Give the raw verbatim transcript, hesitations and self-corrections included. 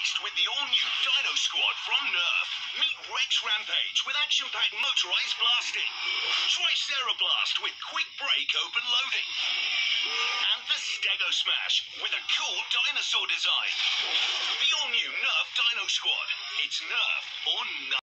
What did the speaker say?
released with the all-new Dino Squad from Nerf. Meet Rex Rampage with action-packed motorized blasting. Tricereblast with quick break open loading. And the Stego Smash with a cool dinosaur design. The all-new Nerf Dino Squad. It's Nerf or nothing.